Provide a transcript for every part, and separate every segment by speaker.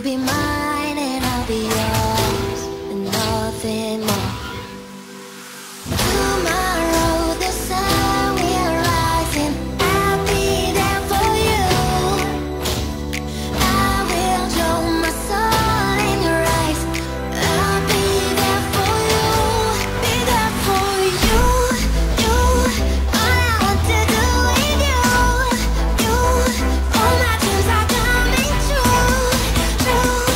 Speaker 1: be mine and I'll be yours, and nothing more. Tomorrow the sun will rise and I'll be there for you. I will draw my soul in your eyes. I'll be there for you, be there for you. You, all I want to do with you. You, all my dreams are coming true, true.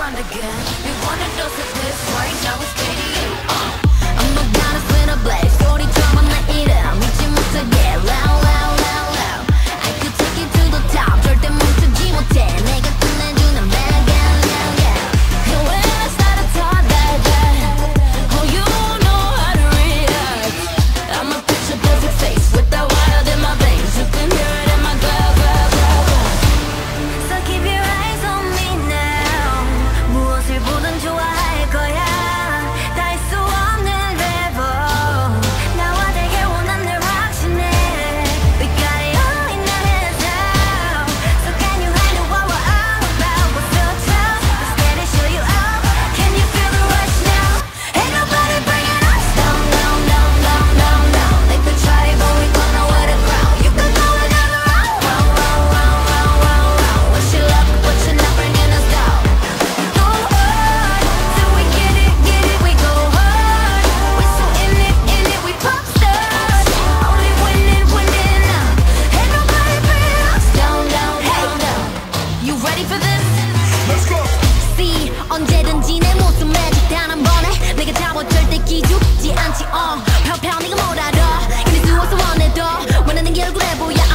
Speaker 1: rewind again. We wanted us at this right now it's KDU. I'm not gonna spin a blade. 소리처럼 내 이름 믿지 못하게 loud loud loud loud. I could take you to the top. 절대 멈추지 못해. 내가 끝내주는 bad yeah yeah yeah. And when I start to talk that oh you know how to react. I'm a picture perfect face with that wild in my veins. You can hear it in my glow glow glow glow. So keep your eyes on me now. 무엇을 보든 좋아할 거야. 다 할 수 없는 rebel. 나와 되게 원한을 확신해. We got it all in our hands now. So can you handle what we're all about? What's so tough? Let's get it, show you out. Can you feel the rush now? Ain't nobody bringing us down, down, down, down, down, down. They could try, but we gon' know where to ground. You can go another round, round, round, round, round, round, round. What's your luck? But you're not bringing us down. Go hard, till we get it, we go hard. We're so in it, we pop stars. Only winning, winning now. Ain't nobody bringing us down, down, down, down. You ready for this?
Speaker 2: Let's go.
Speaker 1: See, 언제든지 내 모습 매직 단 한 번에 내가 잡아 절대 기죽지 않지. 편편 네가 뭘 알아? 이미 두어서 원해도 원하는 게 얼굴에 보여.